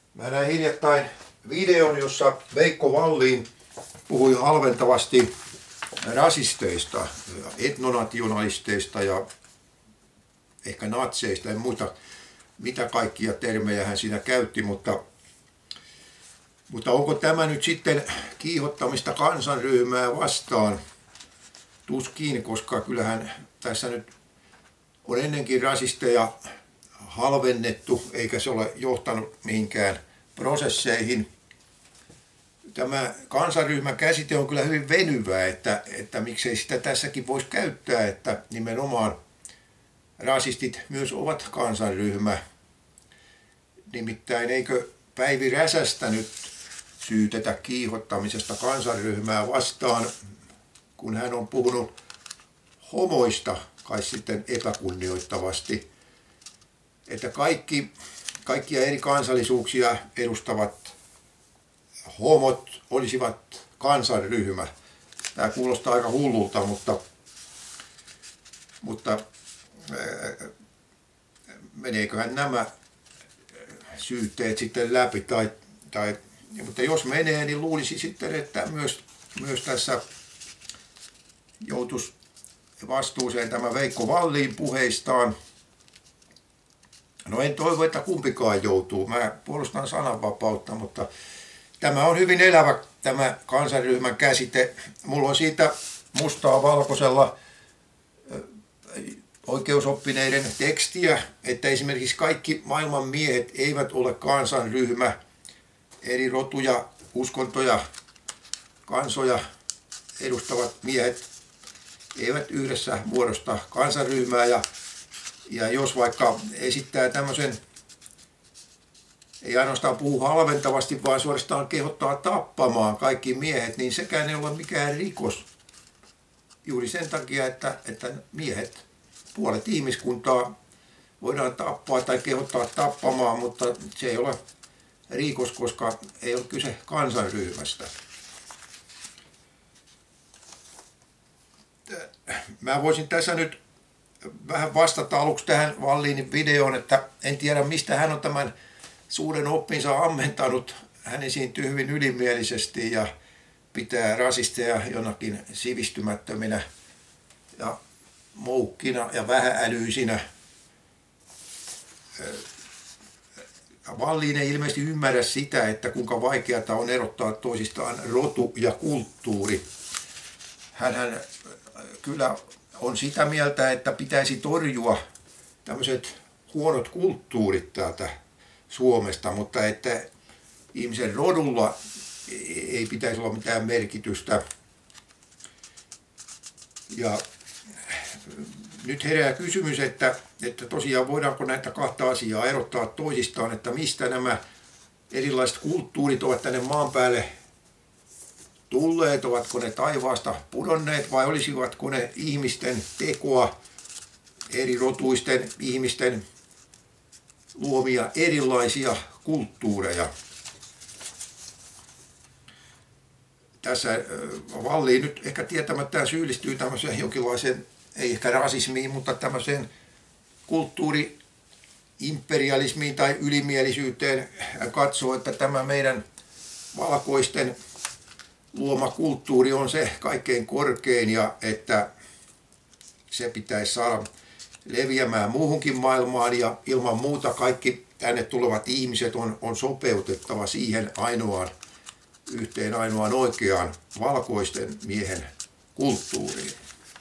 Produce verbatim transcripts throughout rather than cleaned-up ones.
Mä näin hiljattain videon, jossa Veikko Vallin puhui halventavasti rasisteista, etnonationalisteista ja ehkä natseista. En muista mitä kaikkia termejä hän siinä käytti, mutta, mutta onko tämä nyt sitten kiihottamista kansanryhmää vastaan? Tuskin, koska kyllähän tässä nyt on ennenkin rasisteja halvennettu, eikä se ole johtanut mihinkään prosesseihin. Tämä kansanryhmän käsite on kyllä hyvin venyvää, että, että miksei sitä tässäkin voisi käyttää, että nimenomaan rasistit myös ovat kansanryhmä. Nimittäin eikö Päivi Räsästä nyt syytetä kiihottamisesta kansanryhmää vastaan, kun hän on puhunut homoista kai sitten epäkunnioittavasti, että kaikki, kaikkia eri kansallisuuksia edustavat homot olisivat kansanryhmä. Tämä kuulostaa aika hullulta, mutta, mutta äh, meneeköhän nämä syytteet sitten läpi, tai, tai, mutta jos menee, niin luulisi sitten, että myös, myös tässä joutuisi vastuuseen tämä Veikko Vallin puheistaan. No en toivo, että kumpikaan joutuu. Mä puolustan sananvapautta, mutta tämä on hyvin elävä tämä kansanryhmän käsite. Mulla on siitä mustaa valkoisella oikeusoppineiden tekstiä, että esimerkiksi kaikki maailman miehet eivät ole kansanryhmä. Eri rotuja, uskontoja, kansoja edustavat miehet eivät yhdessä muodosta kansanryhmää, ja, ja jos vaikka esittää tämmöisen, ei ainoastaan puhu halventavasti, vaan suorastaan kehottaa tappamaan kaikki miehet, niin sekään ei ole mikään rikos. Juuri sen takia, että, että miehet, puolet ihmiskuntaa voidaan tappaa tai kehottaa tappamaan, mutta se ei ole rikos, koska ei ole kyse kansanryhmästä. Mä voisin tässä nyt vähän vastata aluksi tähän Vallinin videoon, että en tiedä mistä hän on tämän suuren oppinsa ammentanut. Hän esiintyy hyvin ylimielisesti ja pitää rasisteja jonakin sivistymättöminä ja moukkina ja vähäälyisinä. Vallin ei ilmeisesti ymmärrä sitä, että kuinka vaikeata on erottaa toisistaan rotu ja kulttuuri. Hänhän kyllä on sitä mieltä, että pitäisi torjua tämmöiset huonot kulttuurit täältä Suomesta, mutta että ihmisen rodulla ei pitäisi olla mitään merkitystä. Ja nyt herää kysymys, että, että tosiaan voidaanko näitä kahta asiaa erottaa toisistaan, että mistä nämä erilaiset kulttuurit ovat tänne maan päälle tulleet, ovatko ne taivaasta pudonneet vai olisivatko ne ihmisten tekoa, eri rotuisten ihmisten luomia erilaisia kulttuureja. Tässä Vallin nyt ehkä tietämättään syyllistyy tämmöiseen jonkinlaiseen, ei ehkä rasismiin, mutta tämmöiseen kulttuuri-imperialismiin tai ylimielisyyteen. Hän katsoo, että tämä meidän valkoisten luoma kulttuuri on se kaikkein korkein ja että se pitäisi saada leviämään muuhunkin maailmaan, ja ilman muuta kaikki tänne tulevat ihmiset on, on sopeutettava siihen ainoaan, yhteen ainoaan oikeaan valkoisten miehen kulttuuriin.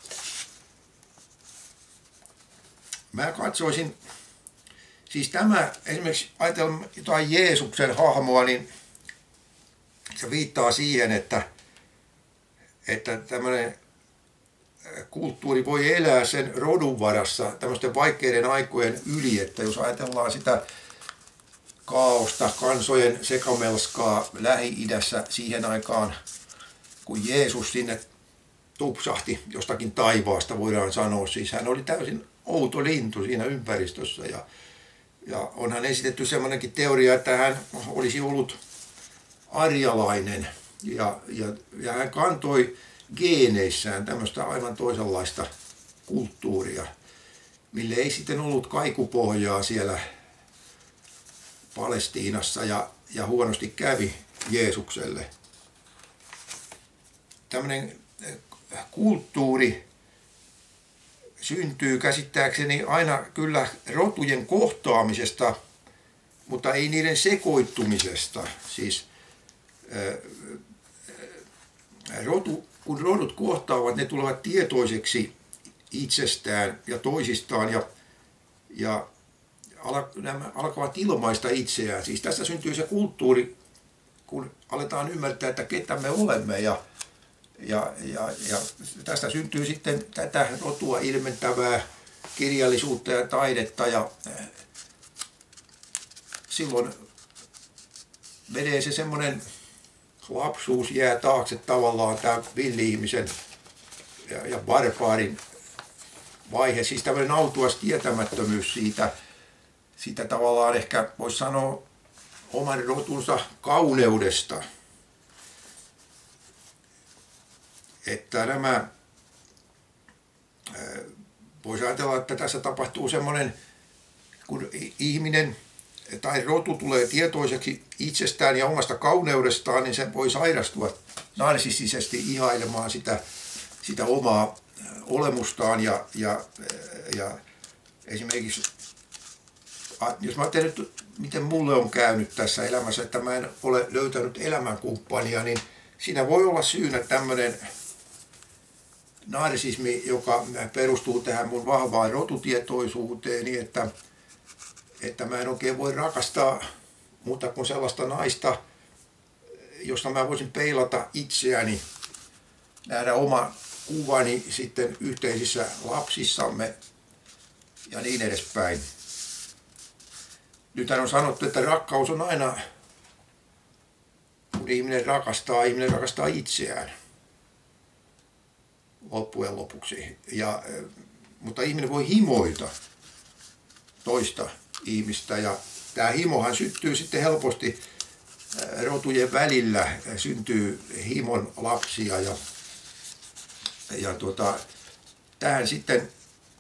Mä katsoisin, siis tämä esimerkiksi ajatellaan jotain Jeesuksen hahmoa, niin se viittaa siihen, että, että tämmöinen kulttuuri voi elää sen rodun varassa tämmöisten vaikeiden aikojen yli, että jos ajatellaan sitä kaaosta, kansojen sekamelskaa Lähi-idässä siihen aikaan, kun Jeesus sinne tupsahti jostakin taivaasta, voidaan sanoa, siis hän oli täysin outo lintu siinä ympäristössä, ja, ja onhan esitetty semmoinenkin teoria, että hän olisi ollut arjalainen ja, ja, ja hän kantoi geeneissään tämmöistä aivan toisenlaista kulttuuria, mille ei sitten ollut kaikupohjaa siellä Palestiinassa, ja, ja huonosti kävi Jeesukselle. Tämmöinen kulttuuri syntyy käsittääkseni aina kyllä rotujen kohtaamisesta, mutta ei niiden sekoittumisesta. Siis rotu, kun rodut kohtaavat, ne tulevat tietoiseksi itsestään ja toisistaan ja, ja ala, nämä alkavat ilmaista itseään. Siis tästä syntyy se kulttuuri, kun aletaan ymmärtää, että ketä me olemme ja Ja, ja, ja tästä syntyy sitten tätä rotua ilmentävää kirjallisuutta ja taidetta ja silloin menee se semmoinen lapsuus jää taakse tavallaan tämä villi-ihmisen ja, ja barbaarin vaihe, siis tämmöinen autuas tietämättömyys siitä, siitä tavallaan ehkä voisi sanoa oman rotunsa kauneudesta. Että nämä, voisi ajatella, että tässä tapahtuu semmoinen, kun ihminen tai rotu tulee tietoiseksi itsestään ja omasta kauneudestaan, niin se voi sairastua narsistisesti ihailemaan sitä, sitä omaa olemustaan. Ja, ja, ja esimerkiksi, jos mä ajattelen nyt, miten mulle on käynyt tässä elämässä, että mä en ole löytänyt elämänkumppania, niin siinä voi olla syynä tämmöinen narsismi, joka perustuu tähän mun vahvaan rotutietoisuuteen, niin että, että mä en oikein voi rakastaa muuta kuin sellaista naista, josta mä voisin peilata itseäni, nähdä oma kuvani sitten yhteisissä lapsissamme ja niin edespäin. Nythän on sanottu, että rakkaus on aina, kun ihminen rakastaa, ihminen rakastaa itseään loppujen lopuksi. Ja, mutta ihminen voi himoita toista ihmistä ja tämä himohan syttyy sitten helposti rotujen välillä, syntyy himon lapsia ja, ja tuota, tähän sitten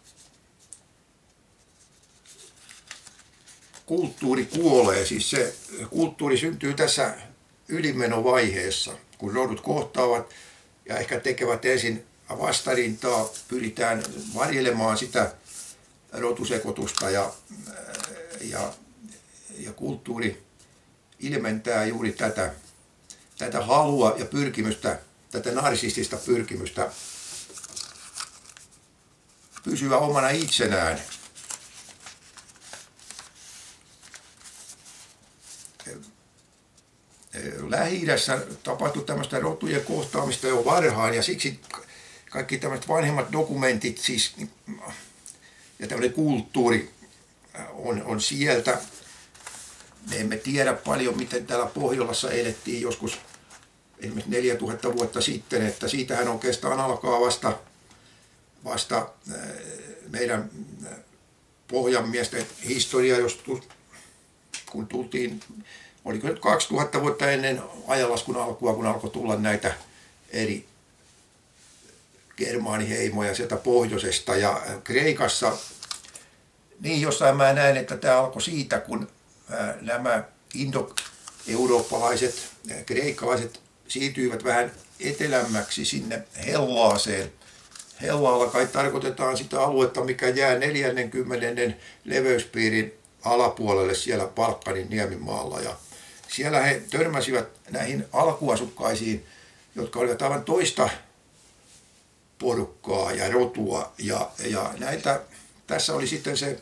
kulttuuri kuolee, siis se kulttuuri syntyy tässä ylimenovaiheessa, kun rodut kohtaavat ja ehkä tekevät ensin vastarintaa, pyritään varjelemaan sitä rotusekoitusta ja, ja, ja kulttuuri ilmentää juuri tätä, tätä halua ja pyrkimystä, tätä narsistista pyrkimystä pysyä omana itsenään. Lähi-idässä tapahtui tämmöistä rotujen kohtaamista jo varhain ja siksi kaikki tämmöiset vanhemmat dokumentit siis, ja tämmöinen kulttuuri on, on sieltä. Me emme tiedä paljon, miten täällä Pohjolassa elettiin joskus esimerkiksi neljätuhatta vuotta sitten, että siitähän oikeastaan alkaa vasta, vasta meidän pohjanmiesten historia, jos kun tultiin, oliko nyt kaksituhatta vuotta ennen ajanlaskun alkua, kun alkoi tulla näitä eri germaaniheimoja sieltä pohjoisesta ja Kreikassa. Niin jossain mä näen, että tämä alkoi siitä, kun nämä indo-eurooppalaiset, kreikkalaiset siirtyivät vähän etelämmäksi sinne Hellaaseen. Hellaalla kai tarkoitetaan sitä aluetta, mikä jää neljänkymmenen leveyspiirin alapuolelle siellä Balkanin niemimaalla. Ja siellä he törmäsivät näihin alkuasukkaisiin, jotka olivat aivan toista porukkaa ja rotua. Ja, ja näitä, tässä oli sitten se,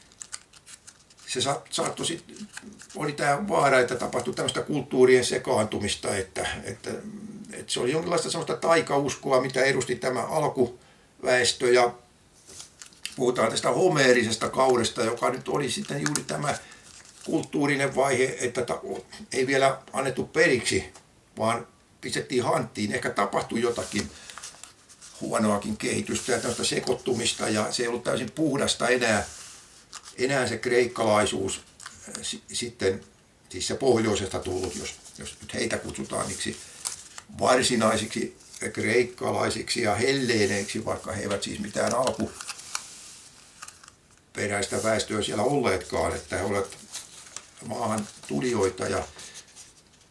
se saattoi sitten, oli tämä vaara, että tapahtui tämmöistä kulttuurien sekaantumista, että, että, että se oli jonkinlaista semmoista taikauskoa, mitä edusti tämä alkuväestö. Ja puhutaan tästä homeerisesta kaudesta, joka nyt oli sitten juuri tämä kulttuurinen vaihe, että ei vielä annettu periksi, vaan pistettiin hanttiin. Ehkä tapahtui jotakin huonoakin kehitystä ja tämmöistä sekoittumista, ja se ei ollut täysin puhdasta enää, enää se kreikkalaisuus sitten, siis se pohjoisesta tullut, jos, jos nyt heitä kutsutaan niiksi varsinaisiksi kreikkalaisiksi ja helleeneiksi, vaikka he eivät siis mitään alkuperäistä väestöä siellä olleetkaan, että he olivat maahan tulijoita. Ja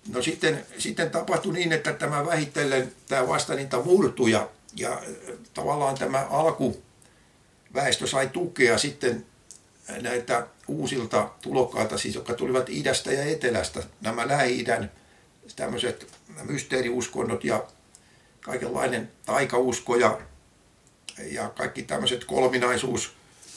no sitten, sitten tapahtui niin, että tämä vähitellen tämä vastarinta murtui ja, ja tavallaan tämä alkuväestö sai tukea sitten näitä uusilta tulokkailta, siis, jotka tulivat idästä ja etelästä. Nämä Lähi-idän tämmöiset mysteeriuskonnot ja kaikenlainen taikausko ja, ja kaikki tämmöiset kolminaisuus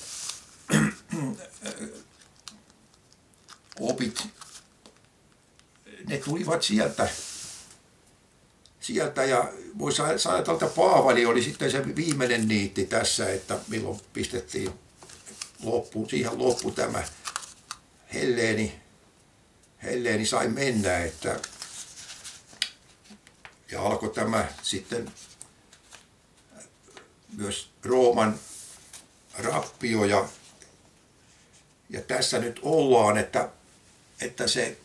opit, ne tulivat sieltä. sieltä ja voisi ajatella, että Paavali oli sitten se viimeinen niitti tässä, että milloin pistettiin loppu, siihen loppu tämä Helleeni, Helleeni sai mennä, että ja alkoi tämä sitten myös Rooman rappio ja, ja tässä nyt ollaan, että, että se,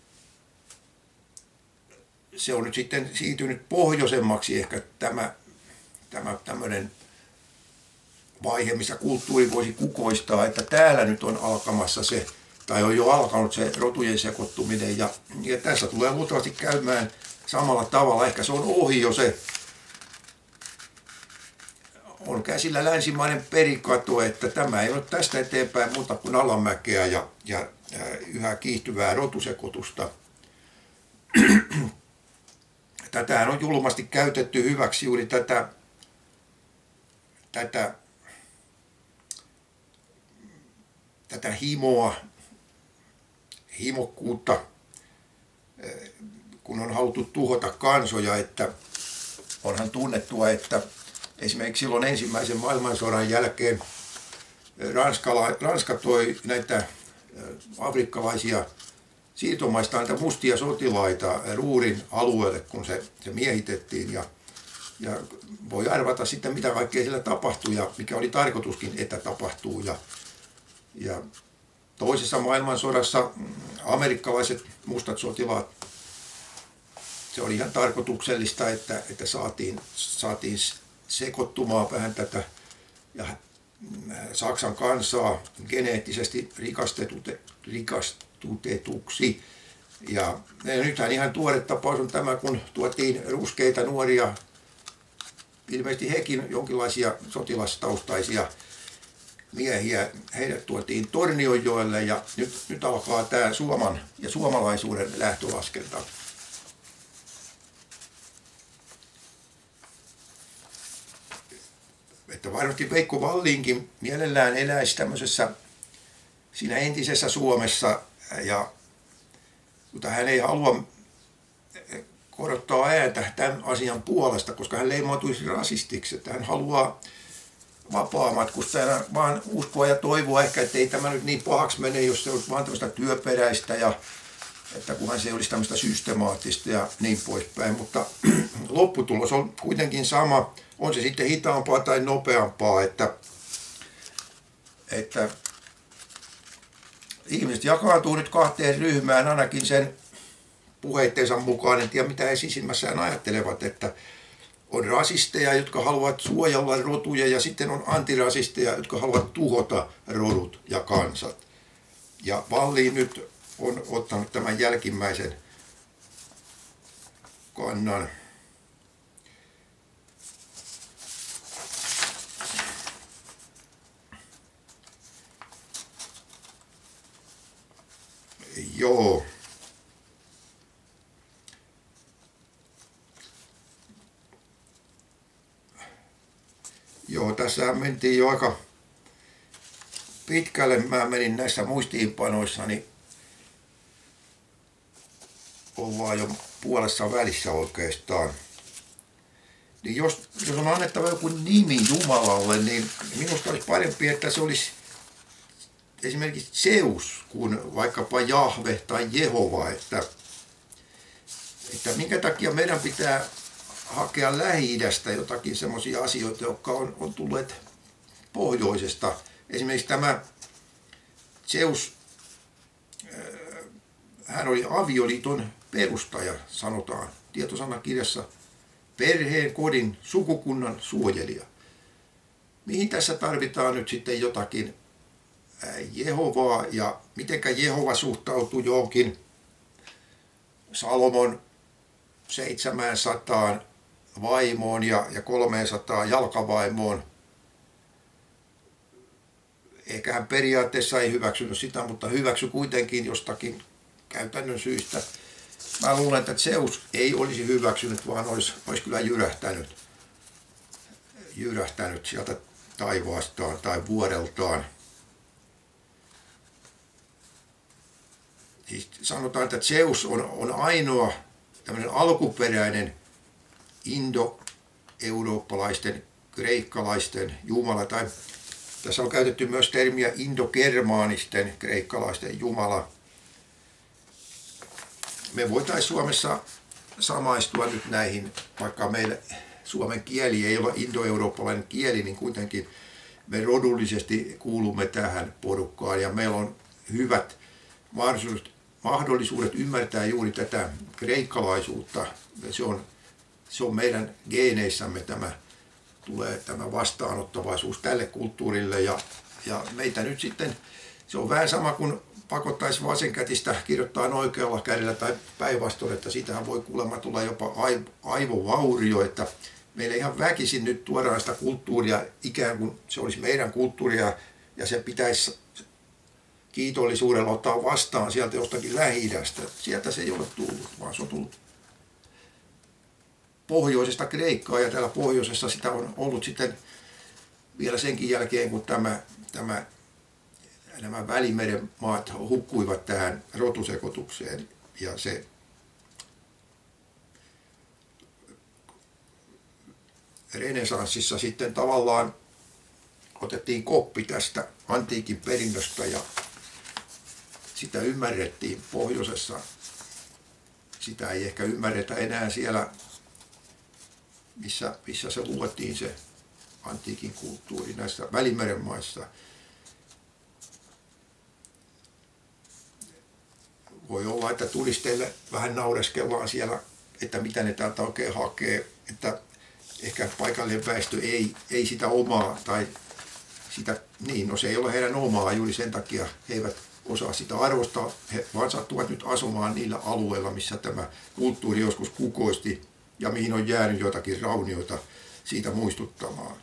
se on nyt sitten siirtynyt pohjoisemmaksi ehkä tämä, tämä tämmöinen vaihe, missä kulttuuri voisi kukoistaa, että täällä nyt on alkamassa se, tai on jo alkanut se rotujen sekoittuminen ja, ja tässä tulee luultavasti käymään samalla tavalla. Ehkä se on ohi jo se, on käsillä länsimainen perikato, että tämä ei ole tästä eteenpäin muuta kuin alamäkeä ja, ja, ja yhä kiihtyvää rotusekoitusta. Tätähän on julmasti käytetty hyväksi juuri tätä, tätä, tätä himoa, himokkuutta, kun on haluttu tuhota kansoja, että onhan tunnettua, että esimerkiksi silloin ensimmäisen maailmansodan jälkeen Ranskala, Ranska toi näitä afrikkalaisia siirtomaista näitä mustia sotilaita Ruurin alueelle, kun se, se miehitettiin. Ja, ja voi arvata sitten, mitä kaikkea siellä tapahtui ja mikä oli tarkoituskin, että tapahtuu. Ja, ja toisessa maailmansodassa amerikkalaiset mustat sotilaat, se oli ihan tarkoituksellista, että, että saatiin, saatiin sekoittumaan vähän tätä ja Saksan kansaa geneettisesti rikastutetuksi. Ja, ja nythän ihan tuore tapaus on tämä, kun tuotiin ruskeita nuoria, ilmeisesti hekin jonkinlaisia sotilastaustaisia miehiä, heidät tuotiin Tornionjoelle ja nyt, nyt alkaa tämä Suomen ja suomalaisuuden lähtölaskenta. Että varmasti Veikko Vallinkin mielellään eläisi tämmöisessä siinä entisessä Suomessa, ja, mutta hän ei halua korottaa ääntä tämän asian puolesta, koska hän leimautuisi rasistiksi, että hän haluaa vapaamatkustajana vaan uskoa ja toivoa ehkä, että ei tämä nyt niin pahaksi mene, jos se olisi vaan tämmöistä työperäistä ja että kunhan se olisi tämmöistä systemaattista ja niin poispäin, mutta lopputulos on kuitenkin sama, on se sitten hitaampaa tai nopeampaa, että, että ihmiset jakaantuu nyt kahteen ryhmään ainakin sen puheittensa mukaan, en tiedä mitä he sisimmässään ajattelevat, että on rasisteja, jotka haluavat suojella rotuja ja sitten on antirasisteja, jotka haluavat tuhota rodut ja kansat. Ja Wallin nyt on ottanut tämän jälkimmäisen kannan. Joo. Joo, tässä mentiin jo aika pitkälle. Mä menin näissä muistiinpanoissa, niin ollaan jo puolessa välissä oikeastaan. Niin jos, jos on annettava joku nimi Jumalalle, niin minusta olisi parempi, että se olisi esimerkiksi Zeus kuin vaikkapa Jahve tai Jehova. Että, että minkä takia meidän pitää hakea Lähi-idästä jotakin semmoisia asioita, jotka on, on tulleet pohjoisesta. Esimerkiksi tämä Zeus, hän oli avioliiton perustaja, sanotaan tietosanakirjassa, perheen, kodin, sukukunnan suojelija. Mihin tässä tarvitaan nyt sitten jotakin Jehovaa ja mitenkä Jehova suhtautuu johonkin Salomon seitsemänsataan vaimoon ja, ja kolmeensataan jalkavaimoon. Ehkä hän periaatteessa ei hyväksynyt sitä, mutta hyväksy kuitenkin jostakin käytännön syistä. Mä luulen, että Zeus ei olisi hyväksynyt, vaan olisi, olisi kyllä jyrähtänyt, jyrähtänyt sieltä taivaastaan tai vuodeltaan. Siis sanotaan, että Zeus on, on ainoa tämmöinen alkuperäinen indo-eurooppalaisten, kreikkalaisten jumala. Tai tässä on käytetty myös termiä indogermaanisten kreikkalaisten jumala. Me voitaisiin Suomessa samaistua nyt näihin, vaikka meillä suomen kieli ei ole indoeurooppalainen kieli, niin kuitenkin me rodullisesti kuulumme tähän porukkaan ja meillä on hyvät mahdollisuudet, mahdollisuudet ymmärtää juuri tätä kreikkalaisuutta. Se on, se on meidän geeneissämme tämä, tulee tämä vastaanottavaisuus tälle kulttuurille ja, ja meitä nyt sitten, se on vähän sama kuin pakottaisi vasenkätistä kirjoittaa oikealla kädellä tai päinvastoin, että siitähän voi kuulemma tulla jopa aivovaurio, että meille ihan väkisin nyt tuodaan sitä kulttuuria ikään kuin se olisi meidän kulttuuria ja se pitäisi kiitollisuudella ottaa vastaan sieltä jostakin Lähi-idästä. Sieltä se ei ole tullut, vaan se on tullut pohjoisesta Kreikkaa ja täällä pohjoisessa sitä on ollut sitten vielä senkin jälkeen, kun tämä, tämä nämä Välimeren maat hukkuivat tähän rotusekoitukseen ja se renesanssissa sitten tavallaan otettiin koppi tästä antiikin perinnöstä ja sitä ymmärrettiin pohjoisessa. Sitä ei ehkä ymmärretä enää siellä, missä, missä se luotiin se antiikin kulttuuri näissä Välimeren maissa. Voi olla, että turisteille vähän naureskellaan siellä, että mitä ne täältä oikein hakee, että ehkä paikallinen väestö ei, ei sitä omaa tai sitä, niin, no se ei ole heidän omaa, juuri sen takia he eivät osaa sitä arvostaa, he vaan sattuvat nyt asumaan niillä alueilla, missä tämä kulttuuri joskus kukoisti ja mihin on jäänyt jotakin raunioita siitä muistuttamaan.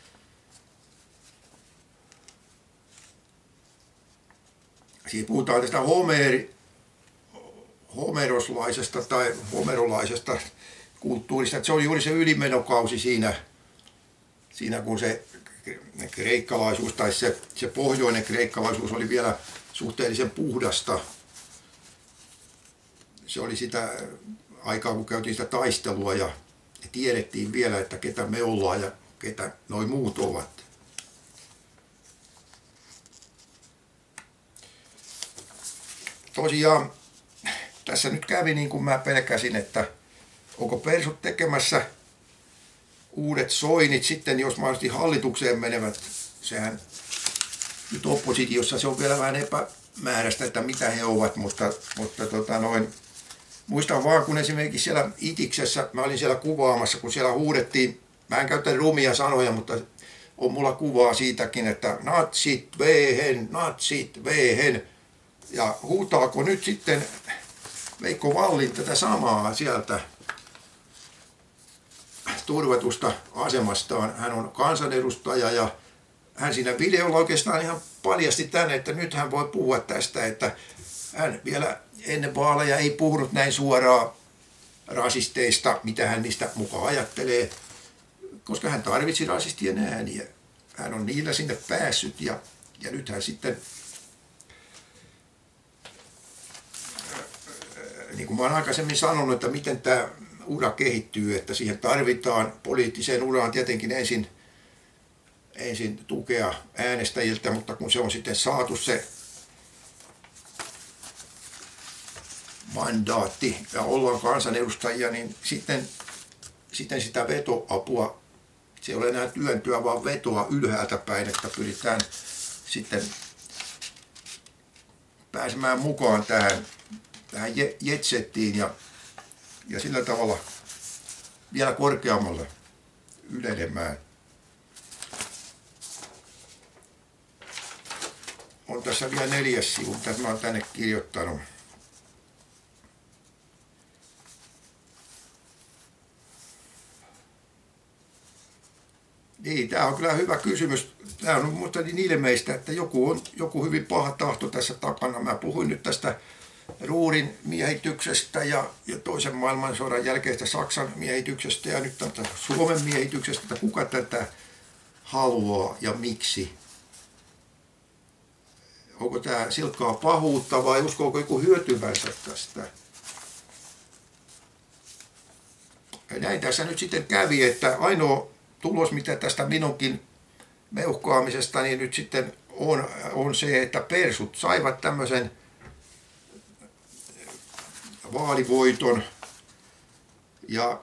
Siinä puhutaan tästä Homeri, homeroslaisesta tai homerolaisesta kulttuurista, että se on juuri se ylimenokausi siinä, siinä kun se kreikkalaisuus tai se, se pohjoinen kreikkalaisuus oli vielä suhteellisen puhdasta. Se oli sitä aikaa, kun käytiin sitä taistelua ja tiedettiin vielä, että ketä me ollaan ja ketä noi muut ovat. Tosiaan tässä nyt kävi niin kuin mä pelkäsin, että onko persut tekemässä uudet soinnit sitten, jos mahdollisesti hallitukseen menevät. Sehän nyt oppositiossa se on vielä vähän epämääräistä, että mitä he ovat, mutta, mutta tota noin, muistan vaan, kun esimerkiksi siellä Itiksessä, mä olin siellä kuvaamassa, kun siellä huudettiin, mä en käytä rumia sanoja, mutta on mulla kuvaa siitäkin, että natsit vehen, natsit vehen. Ja huutaako nyt sitten Veikko Vallin tätä samaa sieltä turvatusta asemastaan. Hän on kansanedustaja ja hän siinä videolla oikeastaan ihan paljasti tänne, että nyt hän voi puhua tästä, että hän vielä ennen vaaleja ei puhunut näin suoraan rasisteista, mitä hän niistä mukaan ajattelee, koska hän tarvitsi rasistien ääniä. Hän on niillä sinne päässyt ja, ja nyt hän sitten, niin kuin mä olen aikaisemmin sanonut, että miten tämä ura kehittyy, että siihen tarvitaan poliittiseen uraan tietenkin ensin, ensin tukea äänestäjiltä, mutta kun se on sitten saatu se mandaatti ja ollaan kansanedustajia, niin sitten, sitten sitä vetoapua, se ei ole enää työntyä, vaan vetoa ylhäältä päin, että pyritään sitten pääsemään mukaan tähän, tähän jetsettiin ja, ja sillä tavalla vielä korkeammalle ylenemään. On tässä vielä neljäs sivu, mitä mä oon tänne kirjoittanut. Niin, tämä on kyllä hyvä kysymys. Tämä on minusta niin ilmeistä, että joku on joku hyvin paha tahto tässä takana. Mä puhuin nyt tästä Ruhrin miehityksestä ja, ja toisen maailmansodan jälkeistä Saksan miehityksestä ja nyt tästä Suomen miehityksestä, että kuka tätä haluaa ja miksi. Onko tämä silkkaa pahuutta vai uskoako joku hyötyvänsä tästä? Ja näin tässä nyt sitten kävi, että ainoa tulos, mitä tästä minunkin meuhkaamisesta niin nyt sitten on, on se, että persut saivat tämmöisen vaalivoiton ja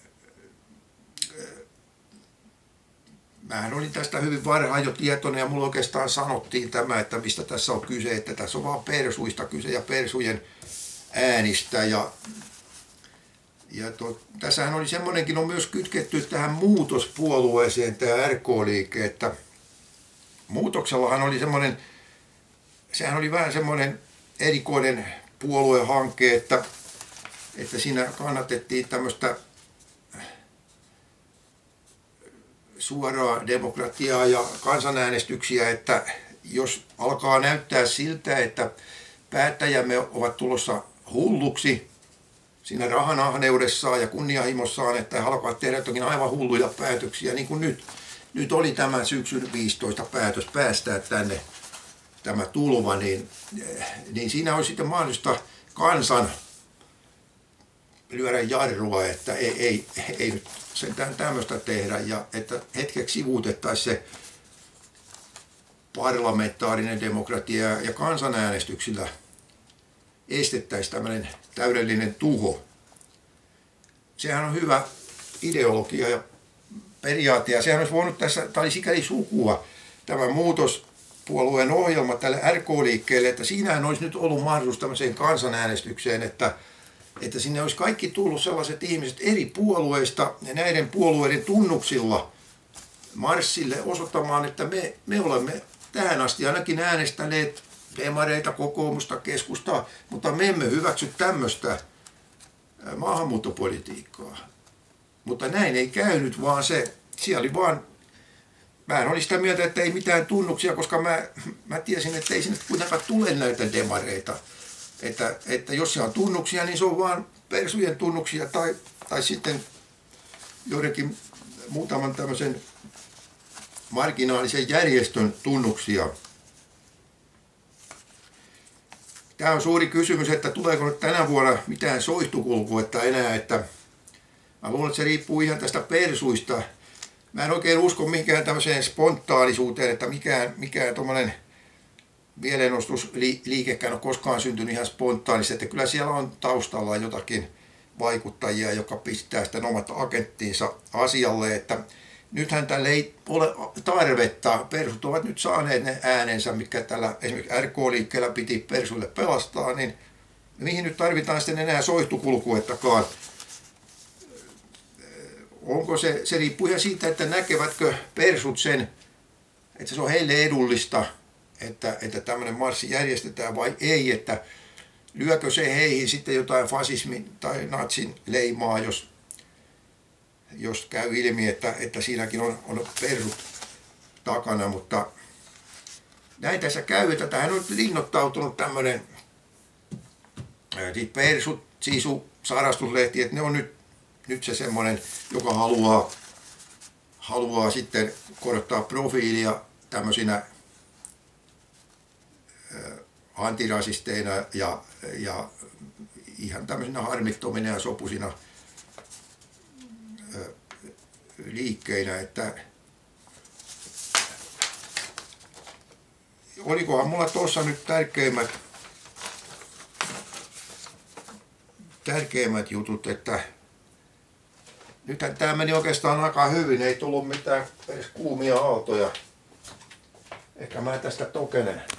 mähän olin tästä hyvin varhain jo tietoinen ja mulla oikeastaan sanottiin tämä, että mistä tässä on kyse, että tässä on vaan persuista kyse ja persujen äänistä ja Ja to, tässähän oli semmoinenkin on myös kytketty tähän muutospuolueeseen tämä R K-liike, että muutoksellahan oli semmoinen, sehän oli vähän semmoinen erikoinen puoluehanke, että, että siinä kannatettiin tämmöistä suoraa demokratiaa ja kansanäänestyksiä, että jos alkaa näyttää siltä, että päättäjämme ovat tulossa hulluksi siinä rahanahneudessaan ja kunnianhimossaan, että he alkavat tehdä jotakin aivan hulluja päätöksiä, niin kuin nyt. Nyt oli tämä syksyn viisitoista päätös päästää tänne tämä tulva, niin, niin siinä olisi sitten mahdollista kansan lyödä jarrua, että ei, ei, ei nyt sentään tämmöistä tehdä ja että hetkeksi sivuutettaisiin se parlamentaarinen demokratia ja kansanäänestyksillä estettäisiin tämmöinen täydellinen tuho. Sehän on hyvä ideologia ja periaate, ja sehän olisi voinut tässä, tai sikäli sukua, tämä muutospuolueen ohjelma tälle R K-liikkeelle, että siinähän olisi nyt ollut mahdollisuus tämmöiseen kansanäänestykseen, että, että sinne olisi kaikki tullut sellaiset ihmiset eri puolueista ja näiden puolueiden tunnuksilla marssille osoittamaan, että me, me olemme tähän asti ainakin äänestäneet demareita, kokoomusta, keskustaa, mutta me emme hyväksy tämmöistä maahanmuuttopolitiikkaa. Mutta näin ei käynyt, vaan se, siellä oli vaan, mä en oli sitä mieltä, että ei mitään tunnuksia, koska mä, mä tiesin, että ei sinne kuitenkaan tule näitä demareita. Että, että jos se on tunnuksia, niin se on vaan persujen tunnuksia tai, tai sitten joidenkin muutaman tämmöisen marginaalisen järjestön tunnuksia. Tämä on suuri kysymys, että tuleeko nyt tänä vuonna mitään soihtukulkuetta enää, että mä luulen, että se riippuu ihan tästä persuista. Mä en oikein usko mihinkään tämmöiseen spontaanisuuteen, että mikään, mikään tuommoinen mielenostusliikekään on koskaan syntynyt ihan spontaanisesti, että kyllä siellä on taustalla jotakin vaikuttajia, jotka pistää sitten omat agenttinsa asialle, että nythän tälle ei ole tarvetta. Persut ovat nyt saaneet ne äänensä, mitkä tällä esimerkiksi R K-liikkeellä piti persuille pelastaa, niin mihin nyt tarvitaan sitten enää soihtukulkuettakaan. Onko se, se riippuu ihan siitä, että näkevätkö persut sen, että se on heille edullista, että, että tämmöinen marssi järjestetään vai ei, että lyökö se heihin sitten jotain fasismin tai natsin leimaa, jos jos käy ilmi, että, että siinäkin on, on persut takana, mutta näin tässä käy, että tähän on linnoittautunut tämmöinen persut, sisu, sarastuslehti, että ne on nyt, nyt se semmoinen, joka haluaa, haluaa sitten korottaa profiilia tämmöisinä antirasisteina ja, ja ihan tämmöisinä harmittomina ja sopusina liikkeinä, että olikohan mulla tuossa nyt tärkeimmät tärkeimmät jutut, että nythän tämä meni oikeastaan aika hyvin, ei tullut mitään edes kuumia aaltoja. Ehkä mä tästä tokenen.